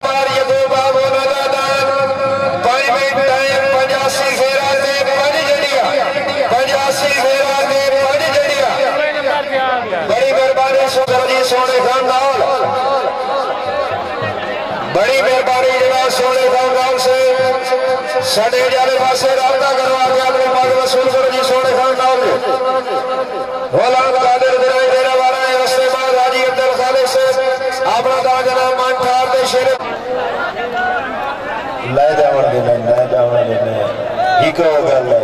दरबार ये बाबो नदादान पाई में टाइम 85 फेरा दे पड़ जड़िया 85 फेरा दे पड़ जड़िया बड़ी मेहरबानी सुंदर जी सोने खानदान बड़ी मेहरबानी जनाब सोने खानदान से साढ़े जाने पासे राबता करवा के अपने मग वसूल करो जी सोने खानदान कादिर दिलाई देने वाला है उसके बाद हाजी अब्दुल खालिक से अपना दाग नाम मान ठार दे शेर ले जावन देने ही को गल है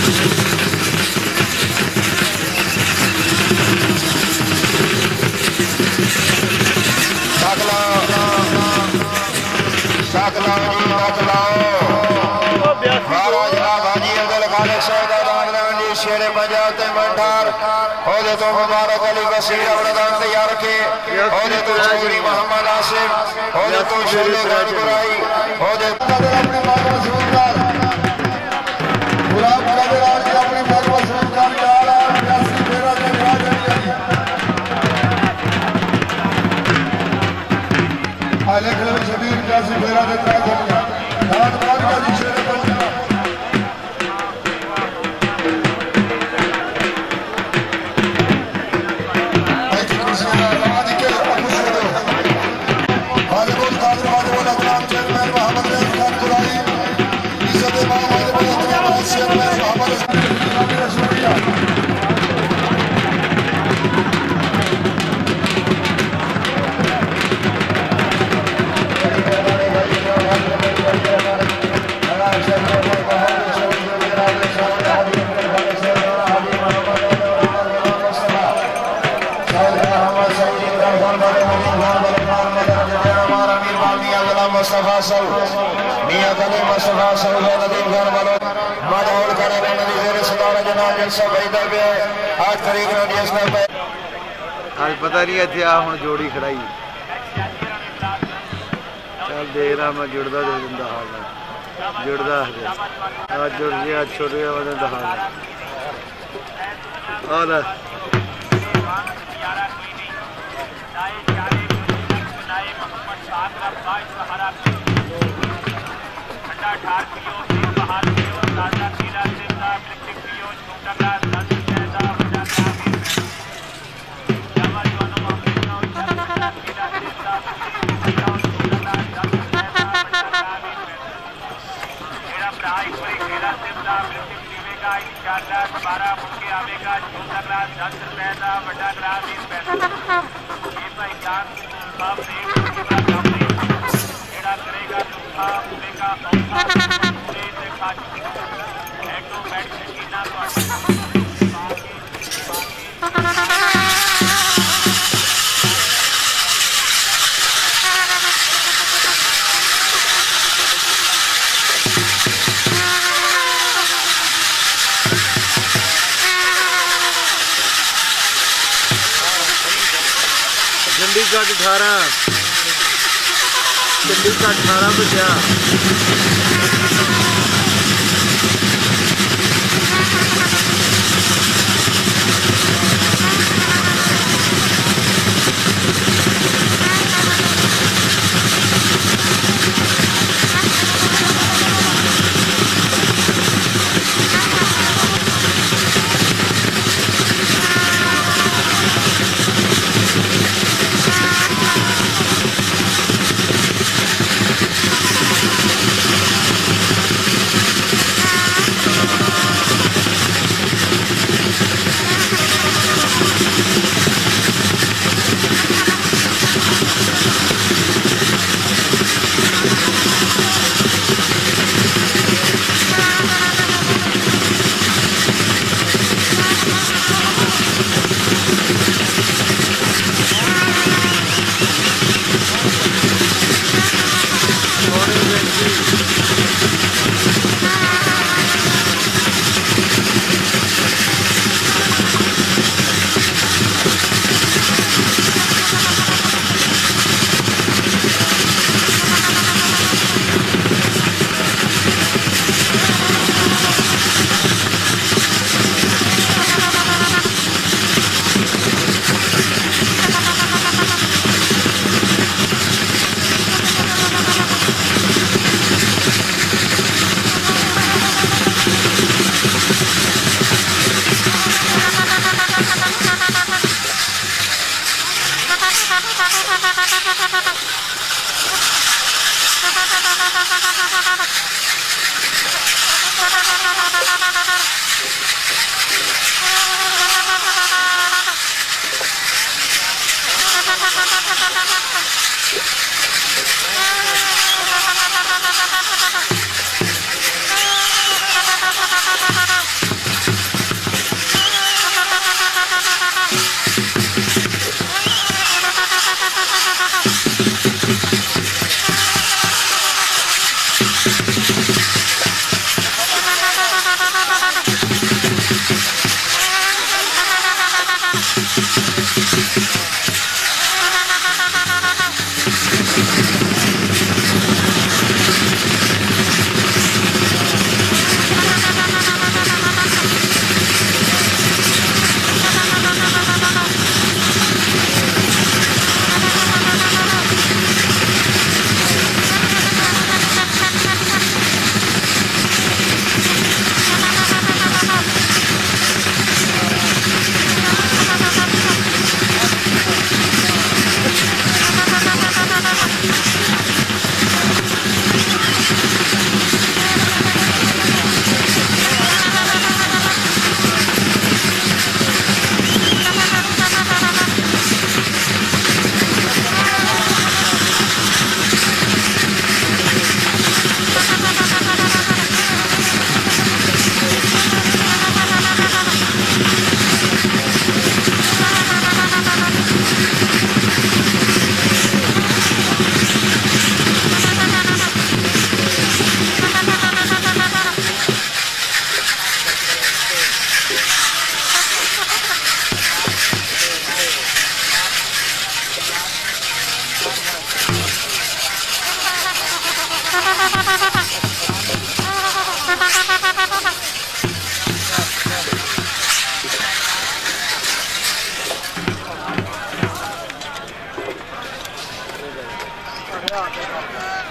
शेरे पंजाब ते मंठार होदे तो मुबारक अली वसीर अवरदान तैयार रखे होदे तो चौधरी मोहम्मद आसिफ होदे तो शोले गंजपुराई होदे अपने माता सुल्तान गुलाम कादिर आज अपनी माता सुल्तान का आला 82 फेरा से राज आले खले शबीर 82 फेरा से राज रात बाद का शेरे पंजाब मियां गले मुस्तफा सल्लल्लाहु अलैहि वसल्लम माहौल करे नबी तेरे सदारा जनाब जलसा बैठा पे 8 तारीख को जिस में आज पता नहीं इतने आ हुण जोड़ी खड़ाई चल देख रहा मैं जुड़दा दे दिंदा हाल जुड़दा आज जुड़ गया छोटे वाले दा हाल और चंडीगढ़ 18 बजा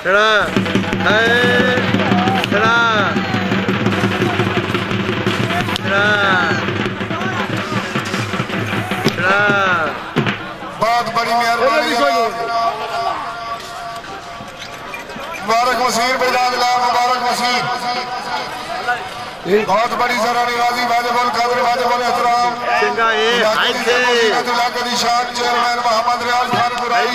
छड़ा है छड़ा छड़ा छड़ा। बहुत बड़ी मेहरबानी मुबारक मसीर बेजान मुबारक मसीर। बहुत बड़ी सराहनीय गाजी वाजे बोल कादर वाजे बोल एहतराम चंगा ए हाय थे इलाके शान चेयरमैन मोहम्मद रियाज खान बुराई।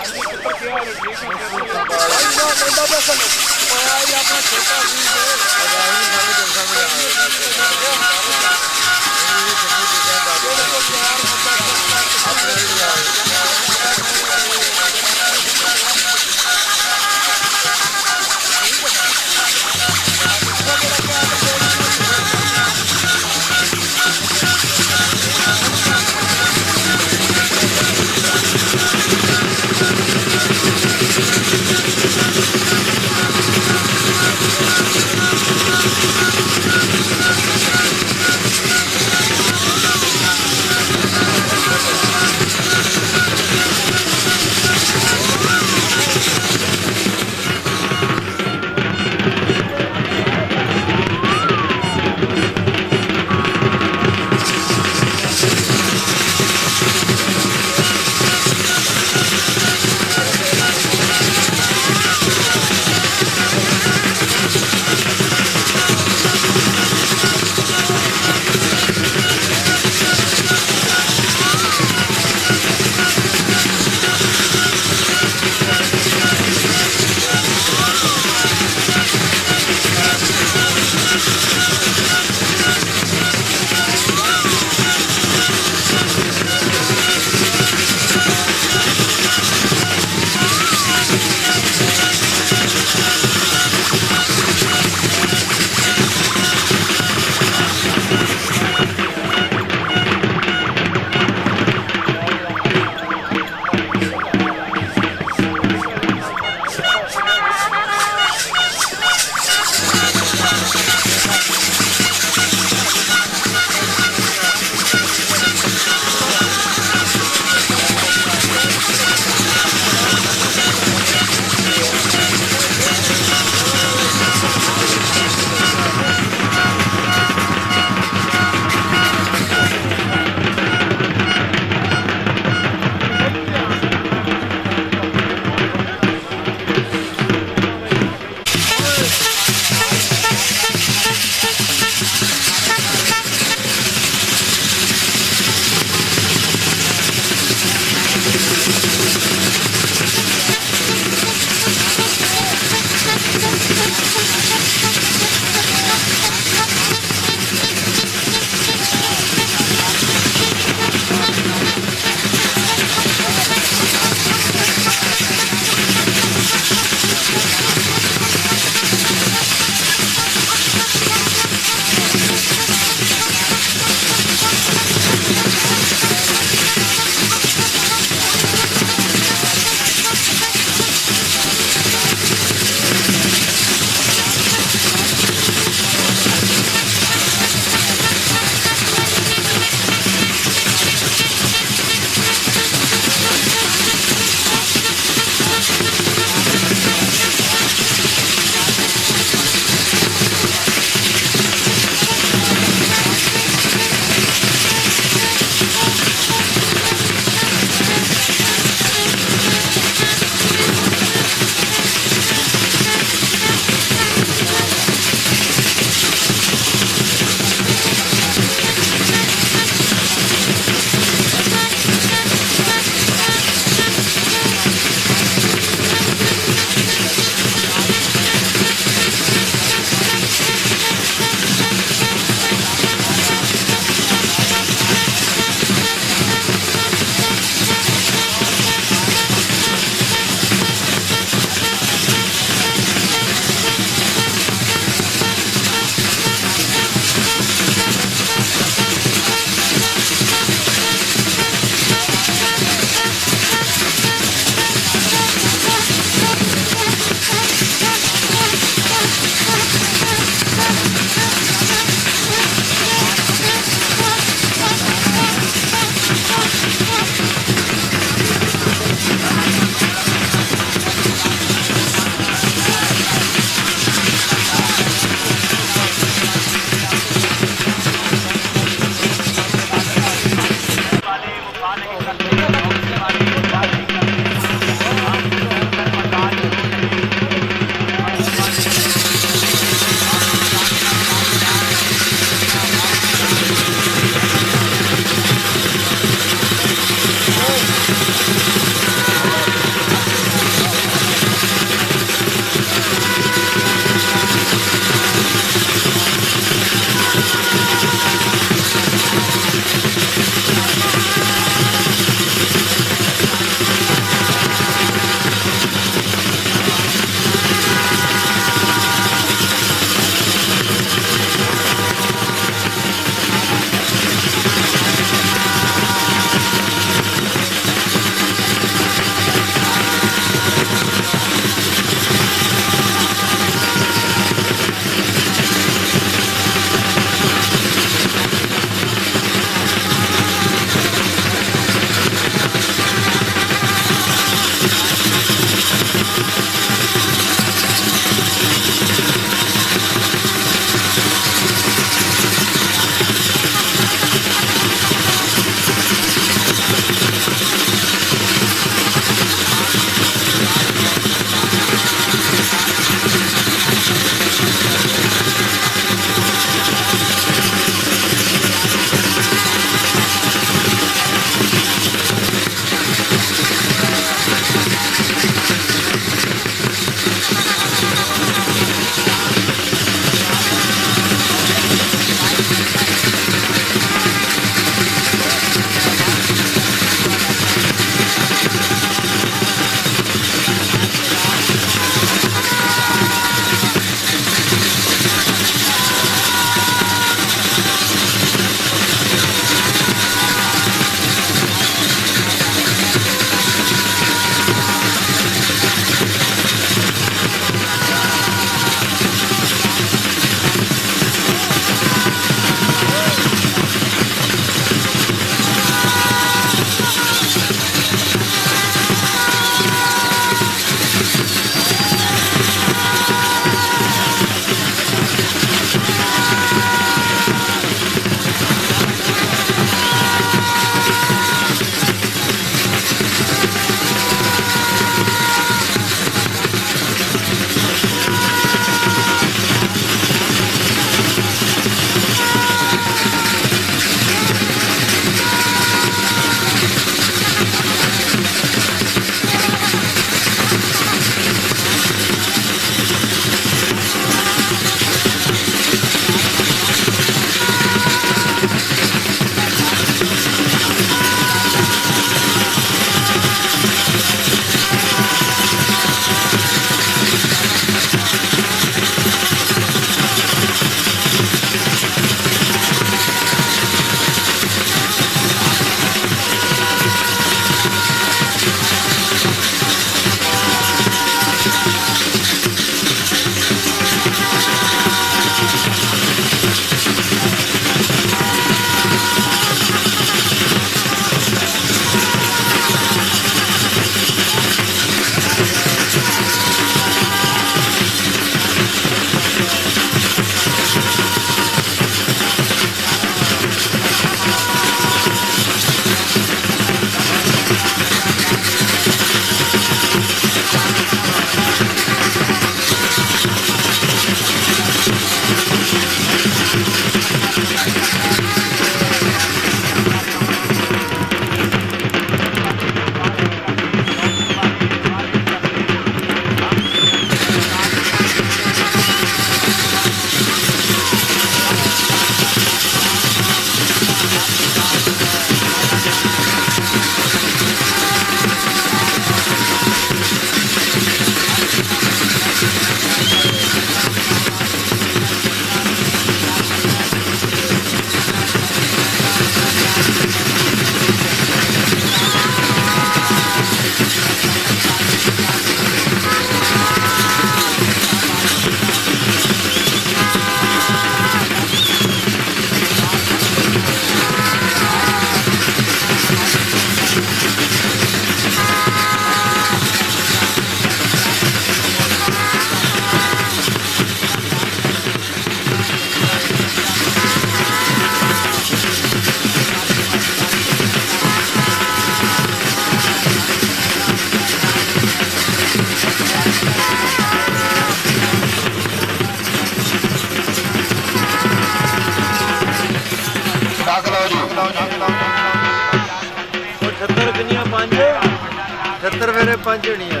छत्तर किनिया पंज 76 फेरे 5 होनियां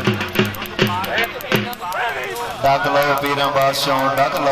डक लो पीरां बादशाह डक लो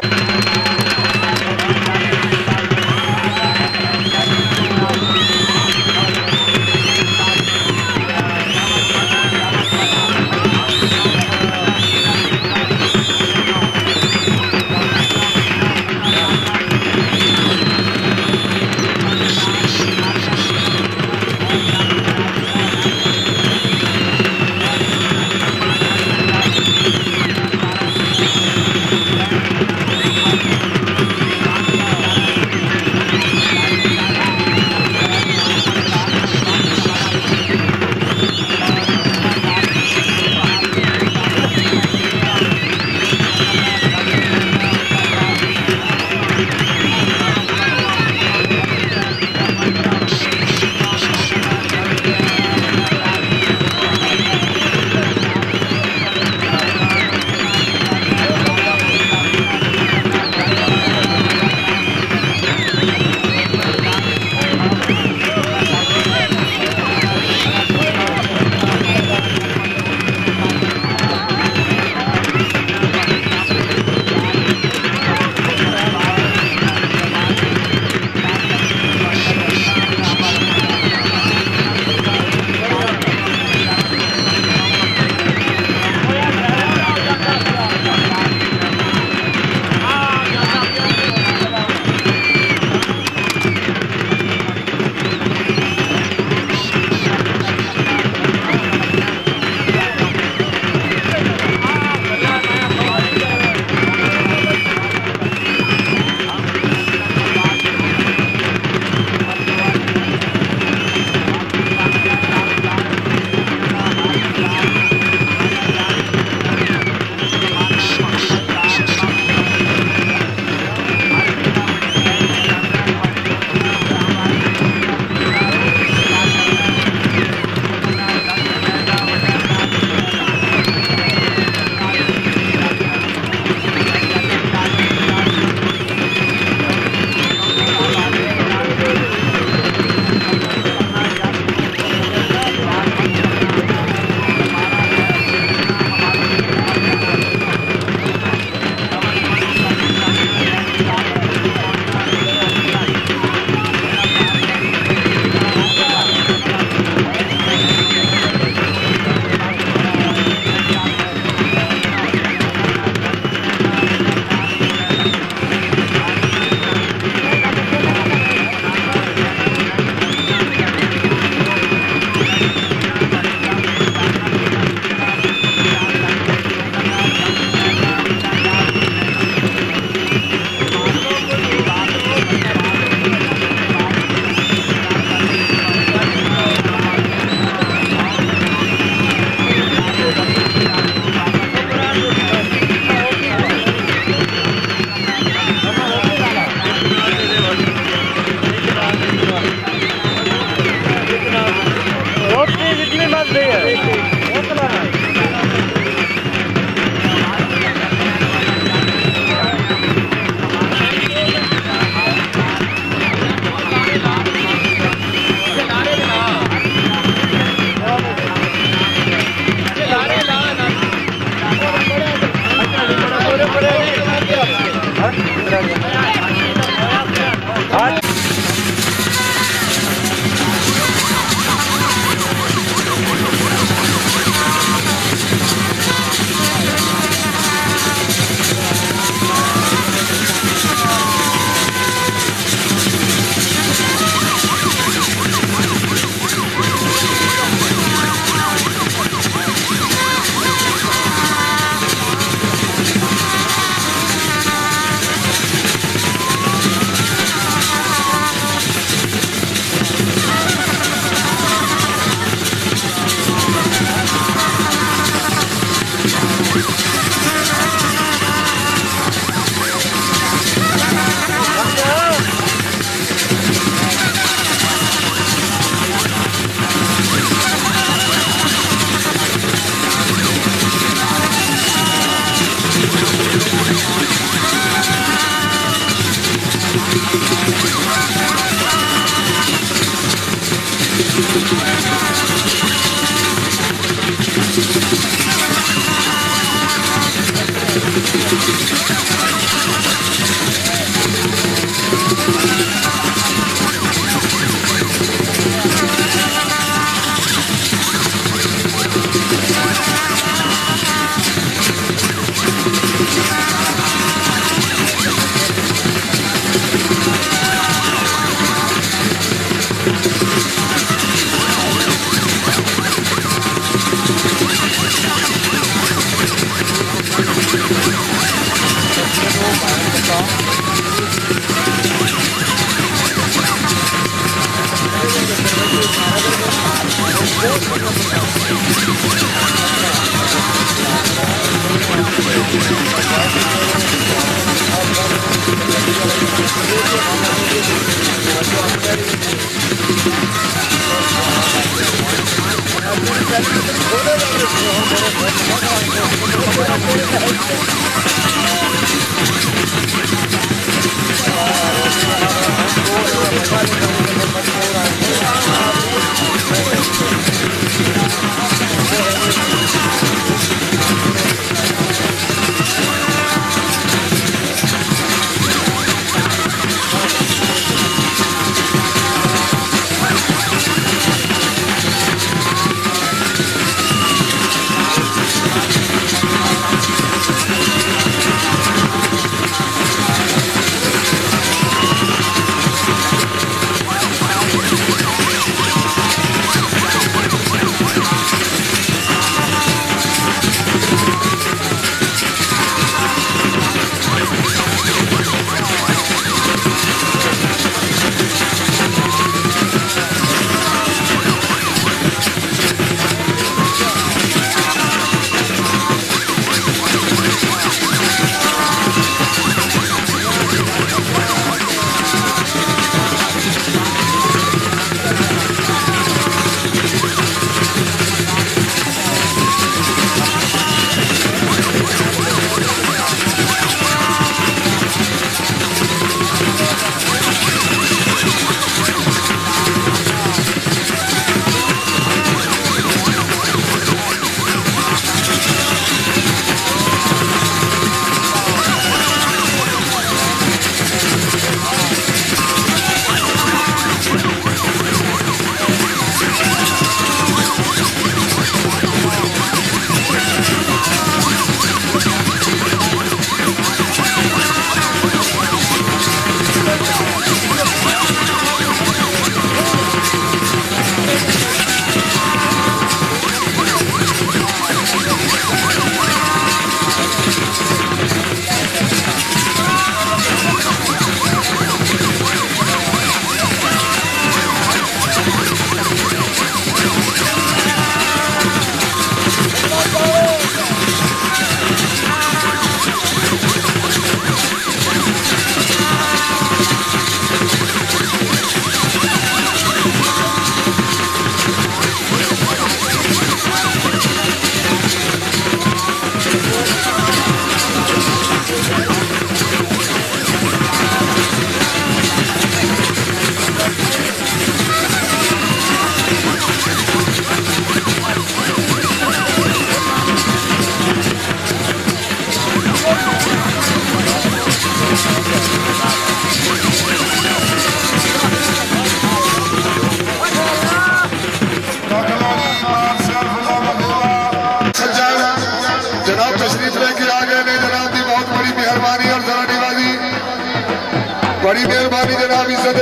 बड़ी मेहरबानी जनाब इज्जत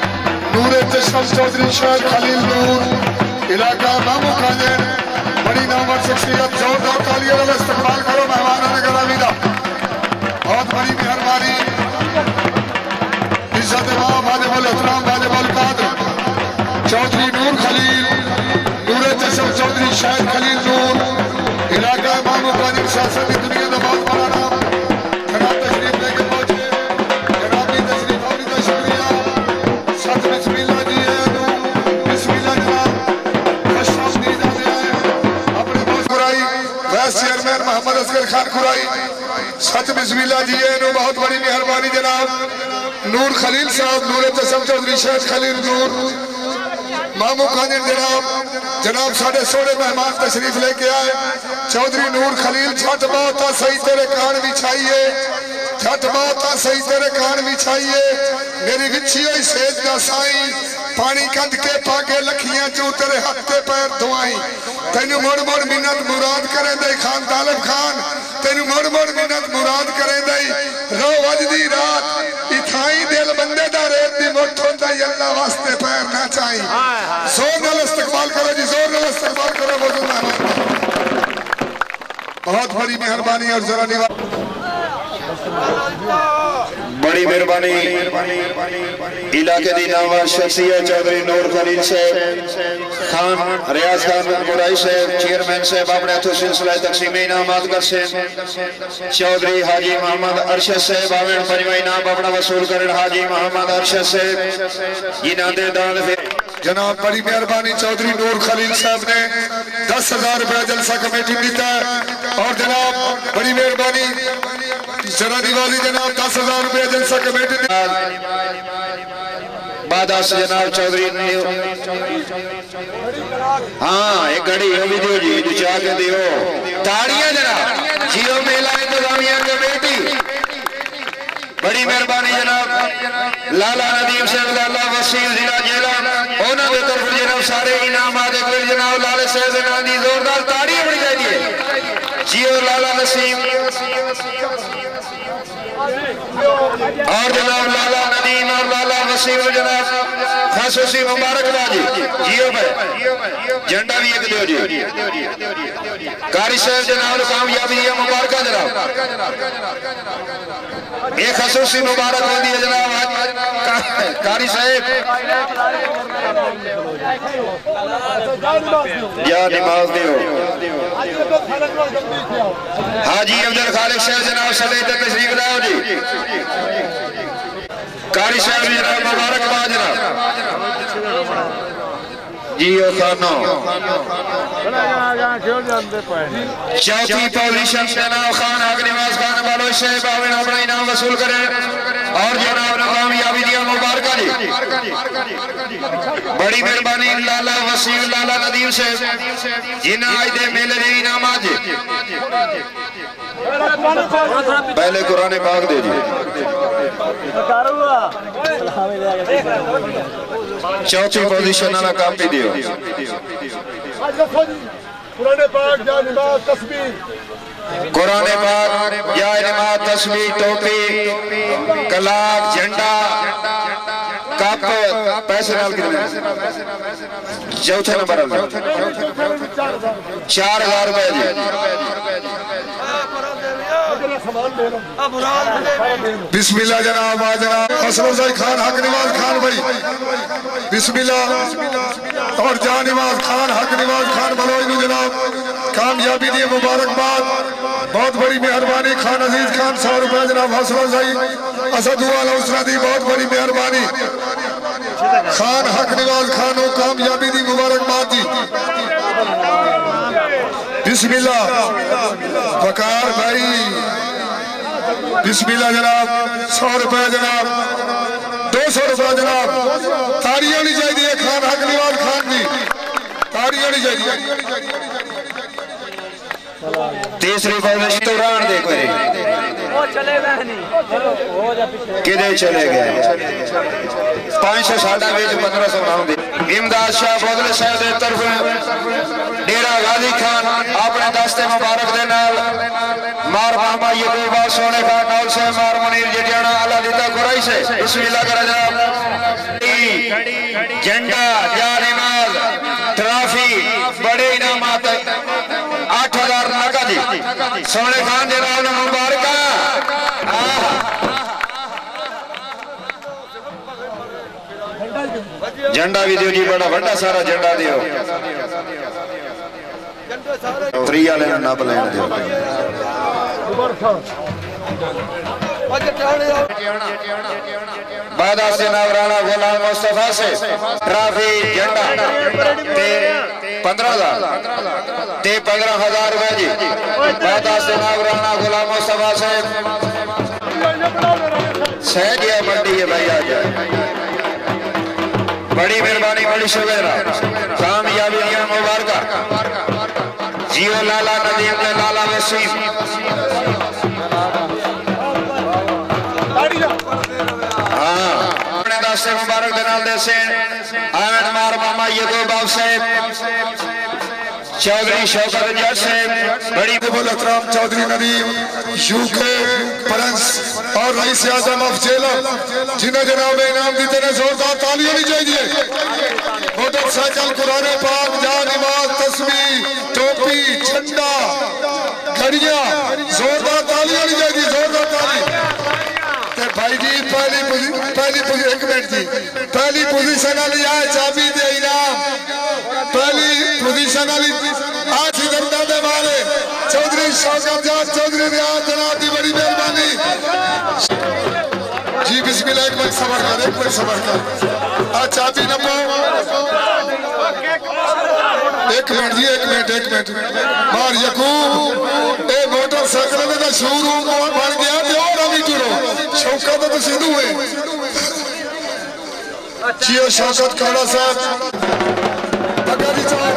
नूर चश्म चौधरी शाह खलील नूर इलाका मामू खाजन बड़ी नामवर शख्सियत जोरदार तालियों वाला इस्तेमाल करो मेहमानों ने गिरामी दा बहुत बड़ी मेहरबानी इज्जत मां वाजिबुल एहतराम वाजिबुल कादर चौधरी नूर खलील नूर चश्म चौधरी शाह खलील नूर इलाका मामू खाजन शासन की दुनिया का बहुत बड़ा नाम जनाब तशरीफ लेके पहुंचे जनाब की तशरीफ और का शुक्रिया सत बिस्मिल्लाह जी बिस्मिल्लाह जनाब अपने बहुत खुराई वाइस चेयरमैन मोहम्मद असगर खान खुराई सच बिस्मिल्लाह जी है बहुत बड़ी मेहरबानी जनाब नूर खलील साहब नूर चशम चौधरी शेख खलील नूर मामू खान जनाब साढ़े सोने मेहमान तशरीफ लेके आए चौधरी नूर खलील छठ बहुत सही तेरे कान बिछाइए छठ बहुत सही तेरे कान बिछाइए मेरी विछी हुई सेज का साई पानी कद के पाके लखियां चू तेरे हाथ ते पैर धुआई तेनू मोड़ मोड़ मिन्नत मुराद करे दे खान तालिब खान तेनू मोड़ मोड़ मिन्नत मुराद करे दे रो वजदी रात इथाई दिल बंदे दा रेत दी मुठ होंदा अल्लाह वास्ते पैर ना चाही जोर नाल इस्तकबाल करो जी जोर नाल इस्तकबाल करो बहुत बड़ी मेहरबानी और जरा निवाज बड़ी मेहरबानी इलाके दी नामवर शख्सियत चौधरी नूर खलील साहब खान रियाज खान बुराई साहब चेयरमैन साहब अपने हथों सिलसिला तकसीम इनामात कर से चौधरी हाजी मोहम्मद अरशद साहब आवेन पंजवा इनाम अपना वसूल करें हाजी मोहम्मद अरशद साहब जिन्हां दे दान जनाब बड़ी मेहरबानी चौधरी नूर खलील साहब ने 10,000 रुपया जलसा कमेटी दीता और जनाब बड़ी मेहरबानी जरा दिवाली जनाब 10,000 रुपया जलसा कमेटी बादास जनाब चौधरी हाँ एक घड़ी हो भी दियो जी दुचा के दियो ताड़ियां जनाब जियो मेला इंतजामिया कमेटी बड़ी मेहरबानी जनाब लाला नदीम साहब लाला वसीम जिला जेला उन्होंने दे तरफ जनाब सारे इनामात एक बार जनाब लाले साहब जनाब दी जोरदार ताड़ियां बड़ी चाहिए जियो लाला नसीम और जनाब लाला नदीम और लाला वसीम जनाब खासूसी मुबारकबाद जियो भाई झंडा भी एक दियो जी कारी साहब जनाब कामयाबी है मुबारक जनाब एक खासूसी मुबारक होती है जनाब कारी साहब या नमाज दियो हाजी अब्दुल खालिक साहब जनाब सदे तशरीफ लाओ जी कारी साहब जनाब मुबारकबाद जनाब जियो खानो चौथी पोजीशन जनाब खान अग्निवास खान बालो साहब आवेन अपना इनाम वसूल करें और जनाब कामयाबी दिया मुबारक जी बड़ी मेहरबानी लाला वसीम लाला नदीम साहब जिन्हें आज दे मेले दे इनाम आज पहले कुरान पाक दे जी चौथी पोजीशन वाला कापी दियो कुरान पाक या नमाज तस्बीह कुरान पाक या नमाज तस्बीह टोपी कलाक झंडा कप पैसे नाल कितने चौथे नंबर 4,000 रुपए जी बिस्मिल्लाह जनाब जनाब असलम खान हक नवाज खान भाई बिस्मिल्लाह और जान नवाज खान हक नवाज खान बलोई जनाब कामयाबी दी मुबारकबाद बहुत बड़ी मेहरबानी खान अजीज खान 100 रुपया जनाब हौसला अफजाई असदुआल उसरा दी बहुत बड़ी मेहरबानी खान हक नवाज खान को कामयाबी दी मुबारकबाद दी बिस्मिल्लाह वकार भाई बिस्मिल्लाह जनाब 100 रुपया जनाब 200 रुपया जनाब ताड़ियां नहीं चाहिए खान हक नवाज खान की ताड़ियां नहीं चाहिए तीसरी पोजीशन तो रान दे कोई किधे चले गए 500 साडा विच 1500 नाम दे इमदाद शाह बोदले साहब दे तरफ डेरा गाजी खान अपने दस्ते मुबारक दे नाल मार मामा यकूबा सोने खान नौल से मार मुनीर जटियाना अल्लाह दिता गुराई से बिस्मिल्लाह कर जनाब झंडा या नमाज ट्रॉफी बड़े इनामात 8,000 नगद सोने खान जनाब ने मुबारक झंडा भी दियो जी बड़ा बड़ा सारा झंडा दियो त्रिया लेना नाप लेना दियो बादा से नवराना गुलाम मुस्तफा से ट्रॉफी झंडा 15,000 ते 15,000 रुपए जी। दादा जनाब राणा गुलाम मुस्तफा साहब सहज है मंडी है भाई आज। बड़ी मेहरबानी बड़ी शुक्रिया कामयाबी मुबारक जियो लाला नदीम लाला वसीम हाँ अपने दास्ते मुबारक के नाल दे से आमद मार मामा यकूब साहब चौधरी शौकत जट साहब बड़ी कबूल अकराम चौधरी नदीम यूके प्रिंस और रईस आजम ऑफ जेला जिन्हें जनाब इनाम दीते ने जोरदार ताली होनी चाहिए। मोटरसाइकिल कुरान पाक जान नमाज तस्बीह टोपी झंडा घड़ियां जोरदार ताली होनी चाहिए जोरदार ताली। भाई जी पहली एक मिनट जी पहली पोजीशन वाली आए चाबी दे इनाम पहली पोजीशन वाली आज दर्दा दे मारे चौधरी शौकत जाट चौधरी रियाज जनाब की बड़ी मेहरबानी जी बिस्मिल्लाह। एक मिनट सबर कर आ चाबी न पाओ एक मिनट जी एक मिनट मार यकूब ए मोटरसाइकिल का शोरूम बन गया ते और अभी टुरो शौकत तो सिद्धू है जियो शौकत खाड़ा साहब अगाड़ी जाओ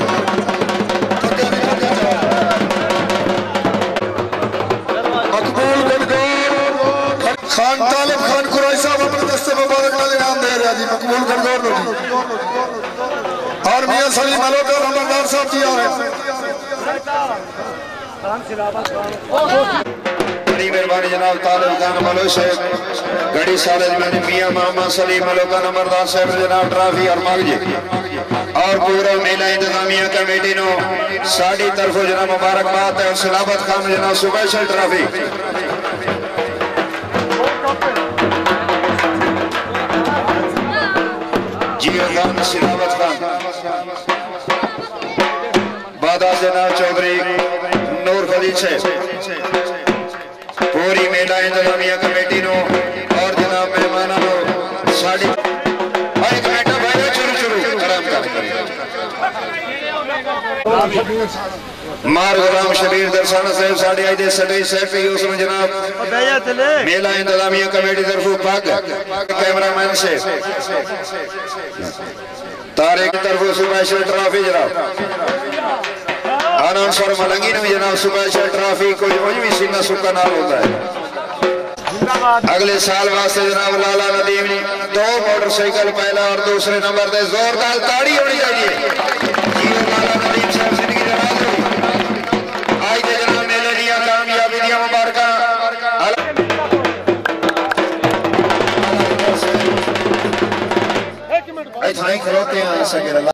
मकबूल गणगौर खान तालिब खान कुरैशी साहब अपने दस्ते मुबारक का इनाम दे रहे जी मकबूल गणगौर और मियां सलीम अलोका नंबरदार साहब जी आ रहे हैं। बड़ी मेहरबानी जनाब तालिब खान मलो साहब गड़ी सालज में मियां मोहम्मद सलीम अलोका नंबरदार साहब जनाब ट्रॉफी और मगजी और पूरा मेला इंतजामिया कमेटी नो साड़ी तरफों जनाब मुबारकबाद है और सलाबत खान जनाब स्पेशल ट्रॉफी जियो खान सलाबत खान बादा जनाब चौधरी नूर खलील साहब पूरी मेला इंतजामिया कमेटी नो और जनाब मेहमान साड़ी एक मिनट भाई शुरू आराम कर मार गुलाम शबीर दरसाना साहब साड़ी आई दे सटी सेफ यूसुफ जनाब मेला इंतजामिया कमेटी तरफों पग कैमरामैन से तारे की तरफों स्पेशल ट्रॉफी जनाब अनाउंसर मलंगी ने जनाब स्पेशल ट्रॉफी को भी सीना सुक्का नाल होता है। अगले साल वास्ते जनाब लाला नदीम ने 2 मोटरसाइकिल पहला और दूसरे नंबर पे जोरदार ताड़ी होनी चाहिए। लाला नदीम साहब जिंदगी दराज हो आज दे जनाब मेले दिया कामयाबी दिया मुबारक खड़ोते हैं